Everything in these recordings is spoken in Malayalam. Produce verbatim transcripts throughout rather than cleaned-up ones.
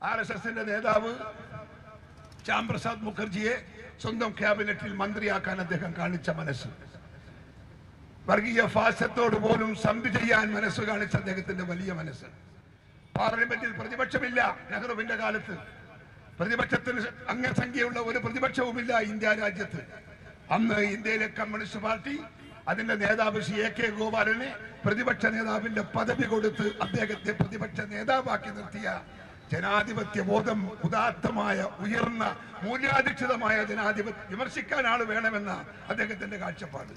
ആർ എസ് എസിന്റെ നേതാവ് ശ്യാംപ്രസാദ് മുഖർജിയെ സ്വന്തം ക്യാബിനറ്റിൽ മന്ത്രിയാക്കാൻ അദ്ദേഹം കാണിച്ച മനസ്സ്, വർഗീയ ഫാസത്തോട് പോലും സന്ധി ചെയ്യാൻ മനസ്സ് കാണിച്ച അദ്ദേഹത്തിന്റെ വലിയ മനസ്സ്. പാർലമെന്റിൽ പ്രതിപക്ഷമില്ല. നെഹ്റുവിന്റെ കാലത്ത് പ്രതിപക്ഷത്തിന് അംഗസംഖ്യയുള്ള ഒരു പ്രതിപക്ഷവുമില്ല ഇന്ത്യ രാജ്യത്ത്. അന്ന് ഇന്ത്യയിലെ കമ്മ്യൂണിസ്റ്റ് പാർട്ടി അതിന്റെ നേതാവ് ശ്രീ എ കെ ഗോപാലനെ പ്രതിപക്ഷ നേതാവിന്റെ പദവി കൊടുത്ത് അദ്ദേഹത്തെ പ്രതിപക്ഷ നേതാവാക്കി നിർത്തിയ ജനാധിപത്യ ബോധം, ഉദാത്തമായ ഉയർന്ന മൂല്യാധിഷ്ഠിതമായ ജനാധിപത്യം വിമർശിക്കാൻ ആൾ വേണമെന്ന അദ്ദേഹത്തിന്റെ കാഴ്ചപ്പാട്.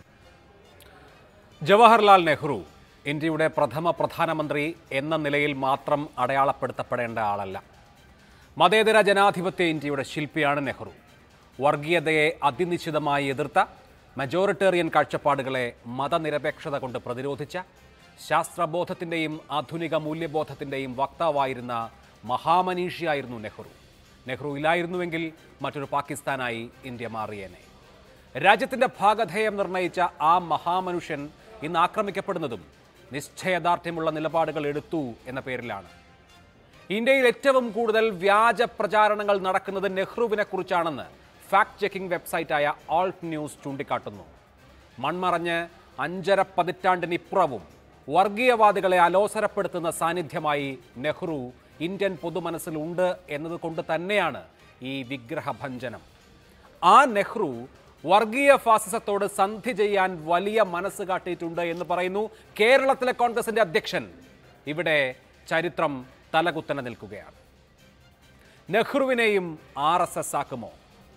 ജവഹർലാൽ നെഹ്റു ഇന്ത്യയുടെ പ്രഥമ പ്രധാനമന്ത്രി എന്ന നിലയിൽ മാത്രം അടയാളപ്പെടുത്തപ്പെടേണ്ട ആളല്ല. മതേതര ജനാധിപത്യ ഇന്ത്യയുടെ ശില്പിയാണ് നെഹ്റു. വർഗീയതയെ അതിനിശ്ചിതമായി എതിർത്ത, മജോറിറ്റേറിയൻ കാഴ്ചപ്പാടുകളെ മതനിരപേക്ഷത കൊണ്ട് പ്രതിരോധിച്ച, ശാസ്ത്രബോധത്തിൻ്റെയും ആധുനിക മൂല്യബോധത്തിൻ്റെയും വക്താവായിരുന്ന മഹാമനീഷിയായിരുന്നു നെഹ്റു. നെഹ്റു ഇല്ലായിരുന്നുവെങ്കിൽ മറ്റൊരു പാകിസ്ഥാനായി ഇന്ത്യ മാറിയേനെ. രാജ്യത്തിൻ്റെ ഭാഗധേയം നിർണയിച്ച ആ മഹാമനുഷ്യൻ ഇന്ന് ആക്രമിക്കപ്പെടുന്നതും നിശ്ചയദാർഢ്യമുള്ള നിലപാടുകൾ എടുത്തു എന്ന പേരിലാണ്. ഇന്ത്യയിൽ ഏറ്റവും കൂടുതൽ വ്യാജ പ്രചാരണങ്ങൾ നടക്കുന്നത് നെഹ്റുവിനെ കുറിച്ചാണെന്ന് ഫാക്ട് ചെക്കിംഗ് വെബ്സൈറ്റായ ഓൾട്ട് ന്യൂസ് ചൂണ്ടിക്കാട്ടുന്നു. മൺമറഞ്ഞ് അഞ്ചര പതിറ്റാണ്ടിനിപ്പുറവും വർഗീയവാദികളെ അലോസരപ്പെടുത്തുന്ന സാന്നിധ്യമായി നെഹ്റു ഇന്ത്യൻ പൊതുമനസ്സിലുണ്ട് എന്നതുകൊണ്ട് തന്നെയാണ് ഈ വിഗ്രഹഭഞ്ജനം. ആ നെഹ്റു വർഗീയ ഫാസിസത്തോട് സന്ധി ചെയ്യാൻ വലിയ മനസ്സ് കാട്ടിയിട്ടുണ്ട് എന്ന് പറയുന്നു കേരളത്തിലെ കോൺഗ്രസിന്റെ അധ്യക്ഷൻ. ഇവിടെ ചരിത്രം തലകുത്തനെ നിൽക്കുകയാണ്. നെഹ്റുവിനെയും ആർ എസ് എസ് ആക്കുമോ?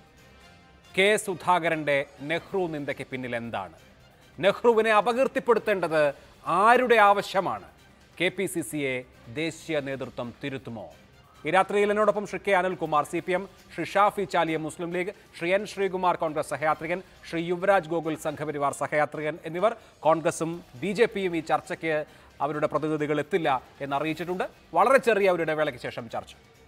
കെ സുധാകരന്റെ നെഹ്റു നിന്ദയ്ക്ക് പിന്നിൽ എന്താണ്? നെഹ്റുവിനെ അപകീർത്തിപ്പെടുത്തേണ്ടത് ആരുടെ ആവശ്യമാണ്? കെ പി സി സിയെ ദേശീയ നേതൃത്വം തിരുത്തുമോ? ഈ രാത്രിയിൽ എന്നോടൊപ്പം Shri K Anilkumar C P M, Shri Shafi Chaliya Muslim League, Shri N Sreekumar Congress സഹയാത്രികൻ, ശ്രീ യുവരാജ് ഗോകുൽ സംഘപരിവാർ സഹയാത്രികൻ എന്നിവർ. കോൺഗ്രസും ബി ജെ പിയും ഈ ചർച്ചയ്ക്ക് അവരുടെ പ്രതിനിധികൾ എത്തില്ല എന്നറിയിച്ചിട്ടുണ്ട്. വളരെ ചെറിയ ഒരു ഇടവേളയ്ക്ക് ശേഷം ചർച്ച.